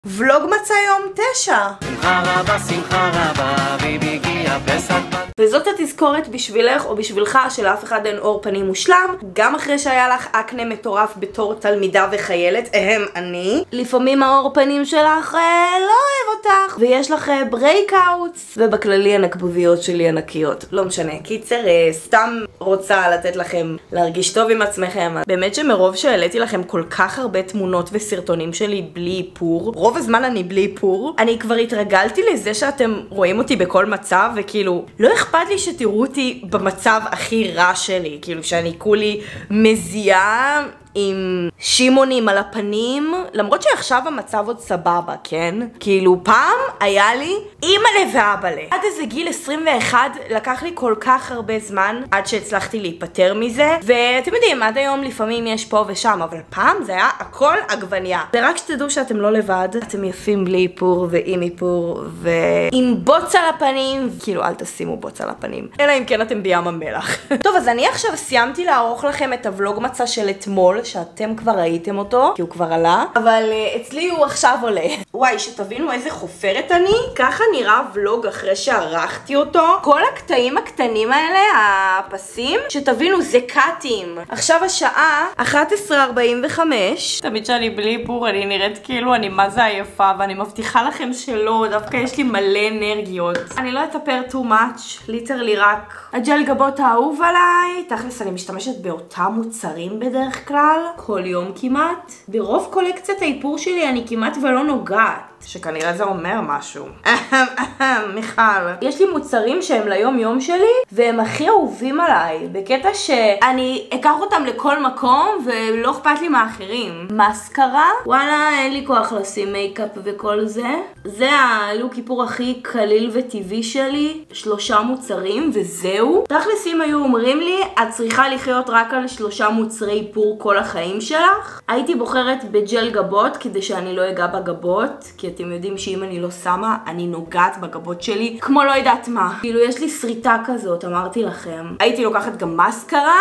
ולוג מצא יום 9. שמחה רבה, שמחה רבה, ביבי הגיע פסק בת. וזאת התזכורת בשבילך או בשבילך שלאף אחד אין אור פנים מושלם, גם אחרי שהיה לך אקנה מטורף בתור תלמידה וחיילת, אני. לפעמים האור פנים שלך לא אוהב אותך, ויש לך ברייקאוטס, ובכללי הנקבוביות שלי ענקיות. לא משנה, קיצר, סתם רוצה לתת לכם להרגיש טוב עם עצמכם. באמת שמרוב שהעליתי לכם כל כך הרבה תמונות וסרטונים שלי בלי איפור, רוב הזמן אני בלי איפור, אני כבר התרגלתי לזה שאתם רואים אותי בכל מצב, וכאילו, לא אכפת לי שתראו אותי במצב הכי רע שלי, כאילו שאני כולי מזיעה עם שימונים על הפנים, למרות שעכשיו המצב עוד סבבה, כן? כאילו פעם היה לי אימא'לה ואבא'לה. עד איזה גיל 21 לקח לי כל כך הרבה זמן עד שהצלחתי להיפטר מזה, ואתם יודעים, עד היום לפעמים יש פה ושם, אבל פעם זה היה הכל עגבניה. זה רק שתדעו שאתם לא לבד, אתם יפים בלי איפור ועם איפור ועם בוץ על הפנים, כאילו אל תשימו בוץ על הפנים, אלא אם כן אתם בים המלח. טוב, אז אני עכשיו סיימתי לערוך לכם את הוולוג מצא של אתמול, שאתם כבר ראיתם אותו, כי הוא כבר עלה, אבל אצלי הוא עכשיו עולה. וואי, שתבינו איזה חופרת אני. ככה נראה ולוג אחרי שערכתי אותו. כל הקטעים הקטנים האלה, הפסים, שתבינו זה קאטים. עכשיו השעה 11:45. תמיד שאני בלי איפור אני נראית כאילו אני מה זה עייפה, ואני מבטיחה לכם שלא, דווקא יש לי מלא אנרגיות. אני לא אתאפר too much, ליטרלי רק הג'ל גבות האהוב עליי. תכלס אני משתמשת באותם מוצרים בדרך כלל, כל יום כמעט. ברוב קולקציית האיפור שלי אני כמעט ולא נוגעת, שכנראה זה אומר משהו. מיכל. יש לי מוצרים שהם ליום יום שלי, והם הכי אהובים עליי, בקטע שאני אקח אותם לכל מקום, ולא אכפת לי מאחרים. מסקרה? וואלה, אין לי כוח לשים מייקאפ וכל זה. זה הלוק איפור הכי קליל וטבעי שלי. 3 מוצרים, וזהו. תכלס אם היו אומרים לי, את צריכה לחיות רק על 3 מוצרי איפור כל החיים שלך, הייתי בוחרת בג'ל גבות, כדי שאני לא אגע בגבות, כי אתם יודעים שאם אני לא שמה, אני נוגעת בגבות שלי כמו לא יודעת מה. כאילו יש לי שריטה כזאת, אמרתי לכם. הייתי לוקחת גם מסקרה,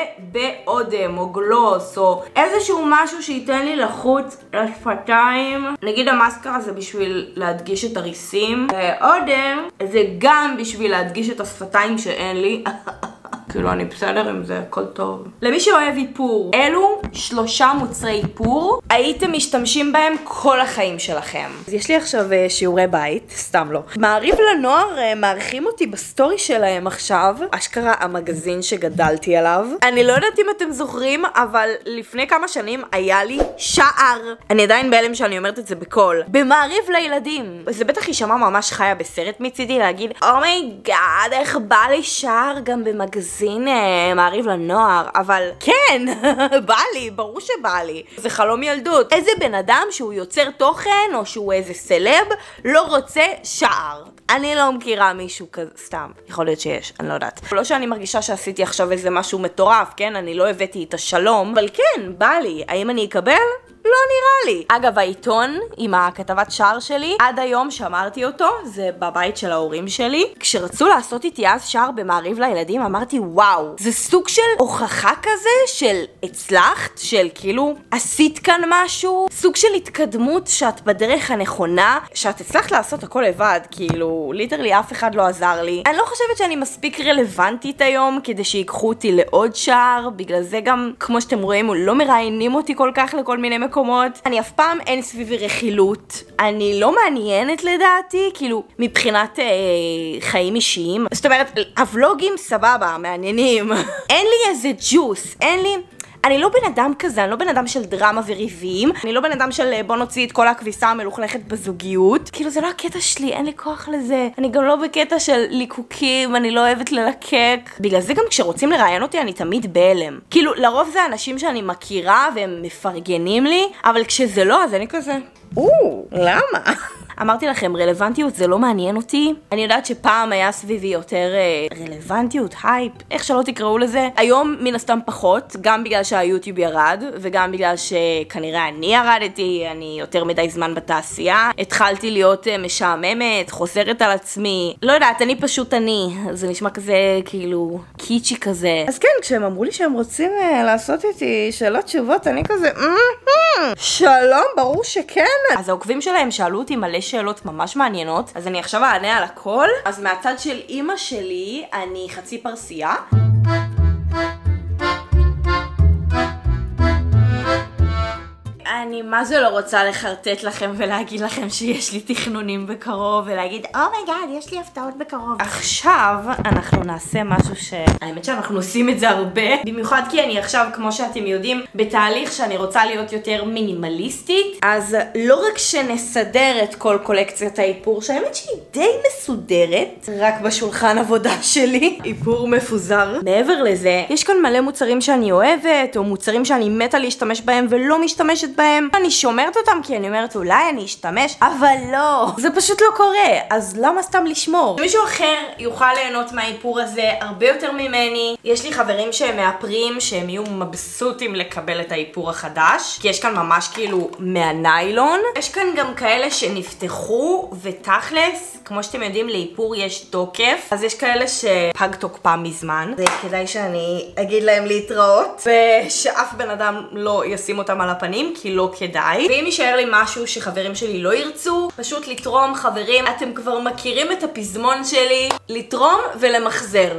ובאודם או גלוס, או איזשהו משהו שייתן לי לחוץ לשפתיים. נגיד המסקרה זה בשביל להדגיש את הריסים, ואודם זה גם בשביל להדגיש את השפתיים שאין לי. כאילו אני בסדר עם זה, הכל טוב. למי שאוהב איפור, אלו 3 מוצרי איפור, הייתם משתמשים בהם כל החיים שלכם. אז יש לי עכשיו שיעורי בית, סתם לא. מעריב לנוער מעריכים אותי בסטורי שלהם עכשיו, אשכרה המגזין שגדלתי עליו. אני לא יודעת אם אתם זוכרים, אבל לפני כמה שנים היה לי שער. אני עדיין בהלם שאני אומרת את זה בקול. במעריב לילדים. זה בטח יישמע ממש חיה בסרט מצידי להגיד, אומייגאד, איך בא לי שער גם במגזין מעריב לנוער, אבל כן, בא לי, ברור שבא לי. זה חלום ילדות. איזה בן אדם שהוא יוצר תוכן או שהוא איזה סלב לא רוצה שער? אני לא מכירה מישהו כזה, סתם. יכול להיות שיש, אני לא יודעת. לא שאני מרגישה שעשיתי עכשיו איזה משהו מטורף, כן? אני לא הבאתי את השלום, אבל כן, בא לי. האם אני אקבל? לא נראה לי. אגב, העיתון עם הכתבת שער שלי, עד היום שמרתי אותו, זה בבית של ההורים שלי. כשרצו לעשות איתי אז שער במעריב לילדים, אמרתי וואו, זה סוג של הוכחה כזה של הצלחת, של כאילו עשית כאן משהו, סוג של התקדמות שאת בדרך הנכונה, שאת הצלחת לעשות הכל לבד, כאילו ליטרלי אף אחד לא עזר לי. אני לא חושבת שאני מספיק רלוונטית היום כדי שיקחו אותי לעוד שער, בגלל זה גם כמו שאתם רואים לא מראיינים אותי כל כך לכל מיני מקומות. אני אף פעם אין סביבי רכילות, אני לא מעניינת לדעתי, כאילו מבחינת חיים אישיים. זאת אומרת, הוולוגים סבבה, מעניינים. אין לי איזה ג'וס, אין לי... אני לא בן אדם כזה, אני לא בן אדם של דרמה וריבים, אני לא בן אדם של בוא נוציא את כל הכביסה המלוכלכת בזוגיות. כאילו זה לא הקטע שלי, אין לי כוח לזה. אני גם לא בקטע של ליקוקים, אני לא אוהבת ללקק. בגלל זה גם כשרוצים לראיין אותי אני תמיד בהלם. כאילו לרוב זה אנשים שאני מכירה והם מפרגנים לי, אבל כשזה לא אז אני כזה למה? אמרתי לכם, רלוונטיות זה לא מעניין אותי. אני יודעת שפעם היה סביבי יותר רלוונטיות, הייפ, איך שלא תקראו לזה. היום מן הסתם פחות, גם בגלל שהיוטיוב ירד, וגם בגלל שכנראה אני ירדתי, אני יותר מדי זמן בתעשייה. התחלתי להיות משעממת, חוזרת על עצמי. לא יודעת, אני פשוט אני. זה נשמע כזה כאילו קיצ'י כזה. אז כן, כשהם אמרו לי שהם רוצים לעשות איתי שאלות תשובות, אני כזה שלום, ברור שכן. אז העוקבים שלהם שאלו אותי מלא שאלות ממש מעניינות, אז אני עכשיו אענה על הכל. אז מהצד של אמא שלי, אני חצי פרסייה. אני מה זה לא רוצה לחרטט לכם ולהגיד לכם שיש לי תכנונים בקרוב ולהגיד אומייגאד, יש לי הפתעות בקרוב. עכשיו אנחנו נעשה משהו האמת שאנחנו עושים את זה הרבה, במיוחד כי אני עכשיו, כמו שאתם יודעים, בתהליך שאני רוצה להיות יותר מינימליסטית. אז לא רק שנסדר את כל קולקציית האיפור, שהאמת שהיא די מסודרת, רק בשולחן עבודה שלי איפור מפוזר. מעבר לזה, יש כאן מלא מוצרים שאני אוהבת, או מוצרים שאני מתה להשתמש בהם ולא משתמשת בהם. אני שומרת אותם כי אני אומרת אולי אני אשתמש, אבל לא, זה פשוט לא קורה. אז למה סתם לשמור? מישהו אחר יוכל ליהנות מהאיפור הזה הרבה יותר ממני. יש לי חברים שהם מאפרים שהם יהיו מבסוטים לקבל את האיפור החדש, כי יש כאן ממש כאילו מהניילון. יש כאן גם כאלה שנפתחו ותכלס, כמו שאתם יודעים, לאיפור יש תוקף, אז יש כאלה שפג תוקפם מזמן. זה כדאי שאני אגיד להם להתראות ושאף בן אדם לא ישים אותם על הפנים, כי לא כדאי. ואם יישאר לי משהו שחברים שלי לא ירצו, פשוט לתרום. חברים, אתם כבר מכירים את הפזמון שלי, לתרום ולמחזר.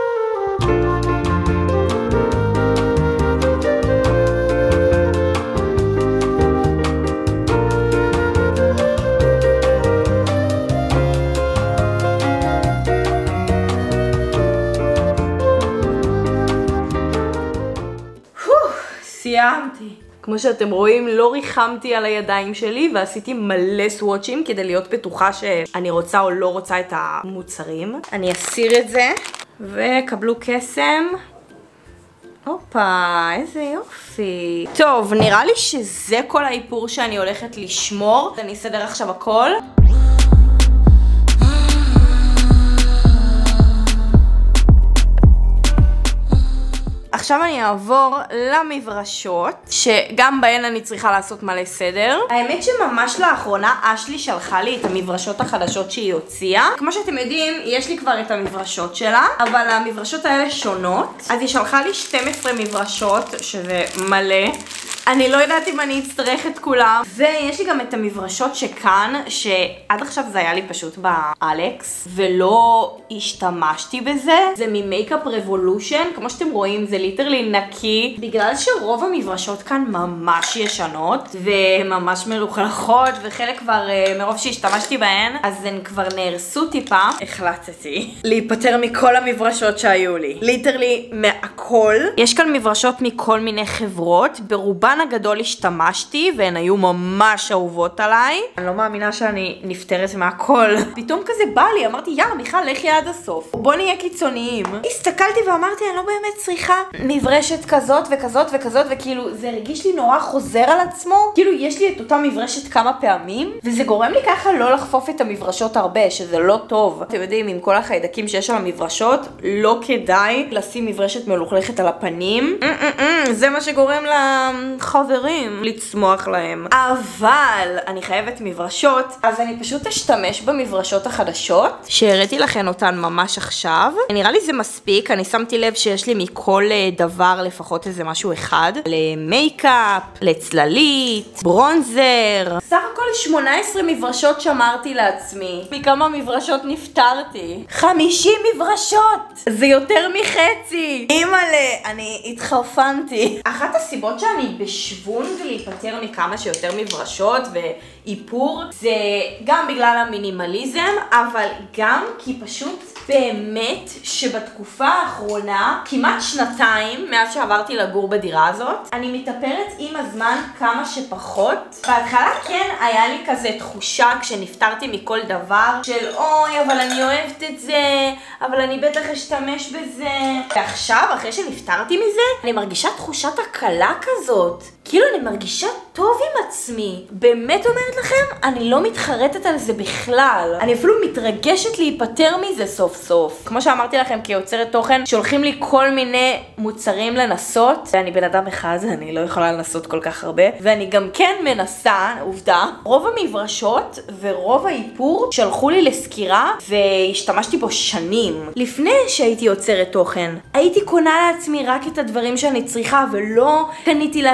סיימתי. כמו שאתם רואים, לא ריחמתי על הידיים שלי ועשיתי מלא סוואצ'ים כדי להיות בטוחה שאני רוצה או לא רוצה את המוצרים. אני אסיר את זה וקבלו קסם. הופה, איזה יופי. טוב, נראה לי שזה כל האיפור שאני הולכת לשמור. אני אסדר עכשיו הכל. עכשיו אני אעבור למברשות, שגם בהן אני צריכה לעשות מלא סדר. האמת שממש לאחרונה אשלי שלחה לי את המברשות החדשות שהיא הוציאה. כמו שאתם יודעים, יש לי כבר את המברשות שלה, אבל המברשות האלה שונות. אז היא שלחה לי 12 מברשות, שזה מלא. אני לא יודעת אם אני אצטרך את כולם. ויש לי גם את המברשות שכאן, שעד עכשיו זה היה לי פשוט באלקס, ולא השתמשתי בזה. זה ממייקאפ רבולושן, כמו שאתם רואים, זה ליטרלי נקי. בגלל שרוב המברשות כאן ממש ישנות, וממש מלוכלכות, וחלק כבר מרוב שהשתמשתי בהן, אז הן כבר נהרסו טיפה. החלטתי להיפטר מכל המברשות שהיו לי. ליטרלי מהכל. יש כאן מברשות מכל מיני חברות, ברובן הגדול השתמשתי והן היו ממש אהובות עליי. אני לא מאמינה שאני נפטרת מהכל. פתאום כזה בא לי, אמרתי יאללה מיכל, לכי עד הסוף, בוא נהיה קיצוניים. הסתכלתי ואמרתי אני לא באמת צריכה מברשת כזאת וכזאת וכזאת, וכאילו זה הרגיש לי נורא חוזר על עצמו. כאילו יש לי את אותה מברשת כמה פעמים, וזה גורם לי ככה לא לחפוף את המברשות הרבה, שזה לא טוב. אתם יודעים, עם כל החיידקים שיש על המברשות, לא כדאי לשים מברשת מלוכלכת על הפנים. זה מה שגורם לחברים לצמוח להם. אבל אני חייבת מברשות, אז אני פשוט אשתמש במברשות החדשות שהראיתי לכם אותן ממש עכשיו. נראה לי זה מספיק. אני שמתי לב שיש לי מכל דבר לפחות איזה משהו אחד, למייקאפ, לצללית, ברונזר. סך הכל 18 מברשות שמרתי לעצמי. מכמה מברשות נפטרתי? 50 מברשות! זה יותר מחצי. אימאלה, אני התחרפנתי. אחת הסיבות שאני בשוונג להיפטר מכמה שיותר מברשות ואיפור, זה גם בגלל המינימליזם, אבל גם כי פשוט באמת שבתקופה האחרונה, כמעט שנתיים מאז שעברתי לגור בדירה הזאת, אני מתאפרת עם הזמן כמה שפחות. בהתחלה כן היה לי כזה תחושה כשנפטרתי מכל דבר של אוי אבל אני אוהבת את זה, אבל אני בטח אשתמש בזה. ועכשיו אחרי שנפטרתי מזה אני מרגישה תחושת הקלה כזאת, כאילו אני מרגישה טוב עם עצמי. באמת אומרת לכם, אני לא מתחרטת על זה בכלל. אני אפילו מתרגשת להיפטר מזה סוף סוף. כמו שאמרתי לכם, כיוצרת תוכן שולחים לי כל מיני מוצרים לנסות, ואני בן אדם אחד, אני לא יכולה לנסות כל כך הרבה, ואני גם כן מנסה, עובדה. רוב המברשות ורוב האיפור שלחו לי לסקירה והשתמשתי בו שנים. לפני שהייתי יוצרת תוכן, הייתי קונה לעצמי רק את הדברים שאני צריכה, ולא קניתי לעצמי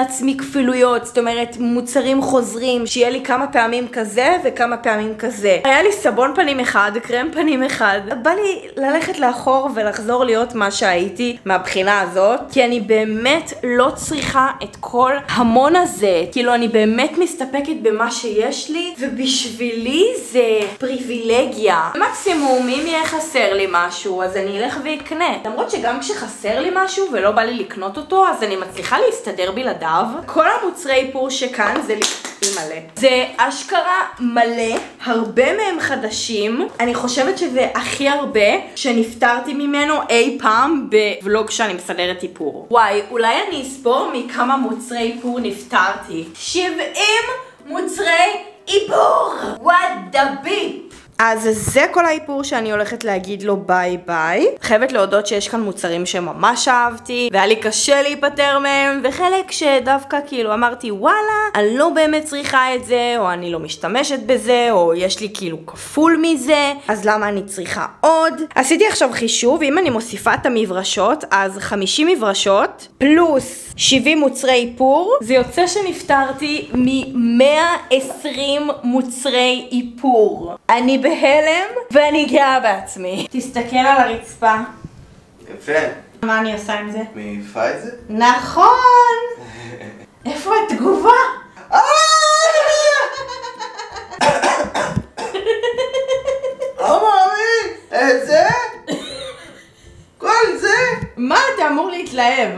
כפילויות, זאת אומרת מוצרים חוזרים, שיהיה לי כמה פעמים כזה וכמה פעמים כזה. היה לי סבון פנים אחד, קרם פנים אחד. בא לי ללכת לאחור ולחזור להיות מה שהייתי מהבחינה הזאת, כי אני באמת לא צריכה את כל המון הזה. כאילו אני באמת מסתפקת במה שיש לי, ובשבילי זה פריבילגיה. מקסימום אם יהיה חסר לי משהו אז אני אלך ואקנה. למרות שגם כשחסר לי משהו ולא בא לי לקנות אותו אז אני מצליחה להסתדר בלעדיו. כל המוצרי איפור שכאן זה מלא. זה אשכרה מלא, הרבה מהם חדשים. אני חושבת שזה הכי הרבה שנפטרתי ממנו אי פעם בוולוג שאני מסדרת איפור. וואי, אולי אני אספור מכמה מוצרי איפור נפטרתי. 70 מוצרי איפור! What the beep! אז זה כל האיפור שאני הולכת להגיד לו ביי ביי. חייבת להודות שיש כאן מוצרים שממש אהבתי והיה לי קשה להיפטר מהם, וחלק שדווקא כאילו אמרתי וואלה אני לא באמת צריכה את זה, או אני לא משתמשת בזה, או יש לי כאילו כפול מזה, אז למה אני צריכה עוד? עשיתי עכשיו חישוב, אם אני מוסיפה את המברשות אז 50 מברשות פלוס 70 מוצרי איפור, זה יוצא שנפטרתי מ-120 מוצרי איפור. אני בהלם ואני גאה בעצמי. תסתכל על הרצפה. יפה. מה אני עושה עם זה? מעיפה את זה? נכון! איפה התגובה? מאמי! את זה? כל זה? מה אתה אמור להתלהב?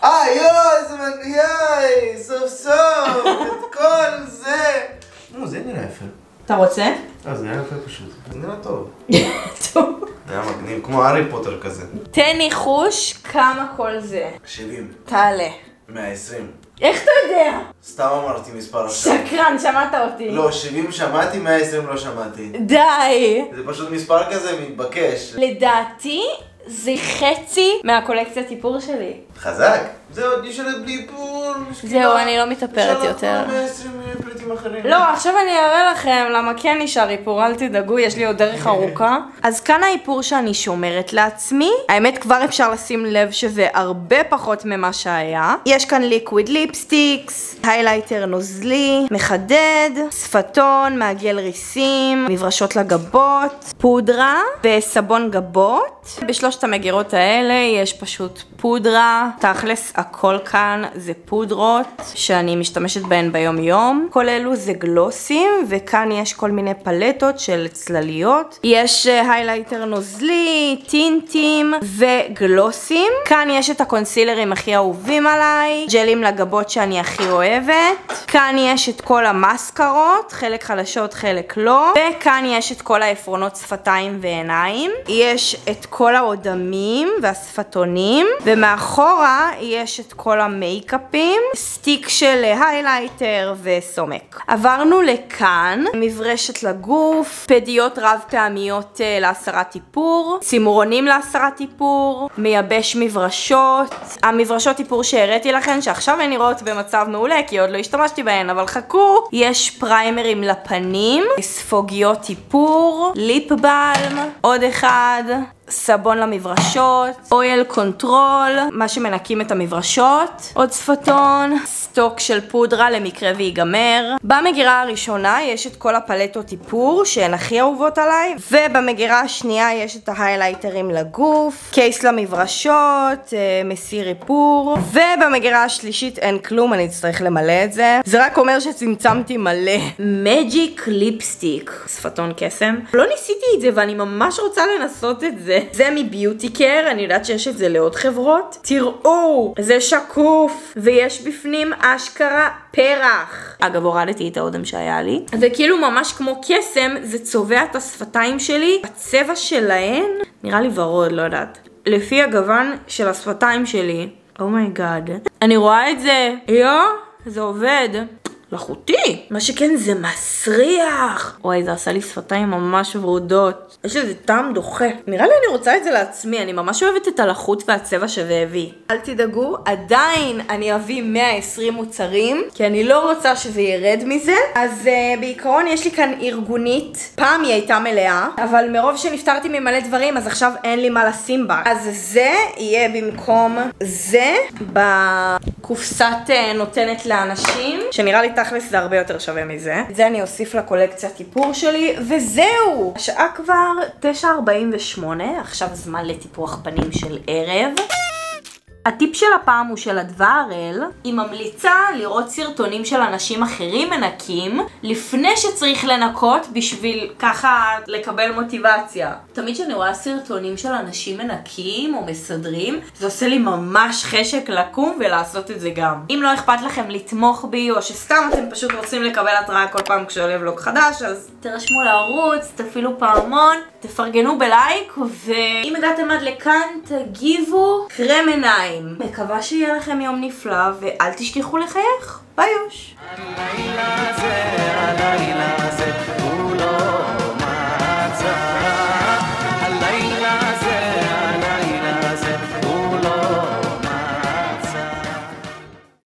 יואו, זה מגיע, סוף סוף, את כל זה. זה נראה יפה. אתה רוצה? זה נראה יפה פשוט. זה נראה טוב. טוב. זה היה מגניב, כמו הארי פוטר כזה. תן ניחוש כמה כל זה. 70. תעלה. 120. איך אתה יודע? סתם אמרתי מספר עכשיו. שקרן, שמעת אותי. לא, 70 שמעתי, 120 לא שמעתי. די. זה פשוט מספר כזה מתבקש. לדעתי זה חצי מהקולקציית איפור שלי. חזק. זה עוד נשארת בלי איפור. זהו, אני לא מתאפרת יותר. 120 פריטים אחרים. לא, עכשיו אני אראה לכם למה כן נשאר איפור, אל תדאגו, יש לי עוד דרך ארוכה. אז כאן האיפור שאני שומרת לעצמי. האמת כבר אפשר לשים לב שזה הרבה פחות ממה שהיה. יש כאן ליקוויד ליפסטיקס, היילייטר נוזלי, מחדד, שפתון, מעגל ריסים, מברשות לגבות, פודרה וסבון גבות. בשלושת המגירות האלה יש פשוט פודרה. תכלס הכל כאן זה פודרות שאני משתמשת בהן ביום יום. כל אלו זה גלוסים, וכאן יש כל מיני פלטות של צלליות. יש היילייטר נוזלי, טינטים וגלוסים. כאן יש את הקונסילרים הכי אהובים עליי, ג'לים לגבות שאני הכי אוהבת. כאן יש את כל המסקרות, חלק חלשות חלק לא, וכאן יש את כל העפרונות שפתיים ועיניים. יש את כל האודמים והשפתונים, ומאחורה יש את כל המייקאפים, סטיק של היילייטר וסומק. עברנו לכאן, מברשת לגוף, פדיות רב פעמיות להסרת איפור, צימורונים להסרת איפור, מייבש מברשות. המברשות איפור שהראיתי לכם שעכשיו הן נראות במצב מעולה כי עוד לא השתמשתי בהן, אבל חכו, יש פריימרים לפנים, ספוגיות איפור, ליפ בלם, עוד אחד, סבון למברשות, אויל קונטרול, מה שמנקים את המברשות, עוד שפתון, סטוק של פודרה למקרה ויגמר. במגירה הראשונה יש את כל הפלטות איפור שהן הכי אהובות עליי, ובמגירה השנייה יש את ההיילייטרים לגוף, קייס למברשות, מסיר איפור, ובמגירה השלישית אין כלום, אני אצטרך למלא את זה. זה רק אומר שצמצמתי מלא. מג'יק ליפסטיק, שפתון קסם. לא ניסיתי את זה ואני ממש רוצה לנסות את זה. זה מביוטי קר, אני יודעת שיש את זה לעוד חברות. תראו, זה שקוף ויש בפנים אשכרה פרח. אגב, הורדתי את האודם שהיה לי. זה כאילו ממש כמו קסם, זה צובע את השפתיים שלי. הצבע שלהן נראה לי ורוד, לא יודעת. לפי הגוון של השפתיים שלי. אומייגאד. אני רואה את זה. זה עובד. מלאכותי. מה שכן זה מסריח. וואי, זה עשה לי שפתיים ממש ורודות. יש לזה טעם דוחה. נראה לי אני רוצה את זה לעצמי, אני ממש אוהבת את הלחות והצבע שזה הביא. אל תדאגו, עדיין אני אביא 120 מוצרים, כי אני לא רוצה שזה ירד מזה. אז בעיקרון יש לי כאן ארגונית. פעם היא הייתה מלאה, אבל מרוב שנפטרתי ממלא דברים, אז עכשיו אין לי מה לשים בה. אז זה יהיה במקום זה בקופסת נותנת לאנשים, שנראה לי תכלס זה הרבה יותר שווה מזה. את זה אני אוסיף לקולקציית טיפור שלי, וזהו! השעה כבר 9:48, עכשיו זמן לטיפוח פנים של ערב. הטיפ של הפעם הוא של אדווה הראל. היא ממליצה לראות סרטונים של אנשים אחרים מנקים לפני שצריך לנקות בשביל ככה לקבל מוטיבציה. תמיד כשאני רואה סרטונים של אנשים מנקים או מסדרים, זה עושה לי ממש חשק לקום ולעשות את זה גם. אם לא אכפת לכם לתמוך בי או שסתם אתם פשוט רוצים לקבל התראה כל פעם כשעולה ולוג חדש, אז תרשמו לערוץ, תפעילו פעמון, תפרגנו בלייק, ואם הגעתם עד לכאן תגיבו קרם עיניים. מקווה שיהיה לכם יום נפלא ואל תשכחו לחייך. ביי יוש. הלילה זה הלילה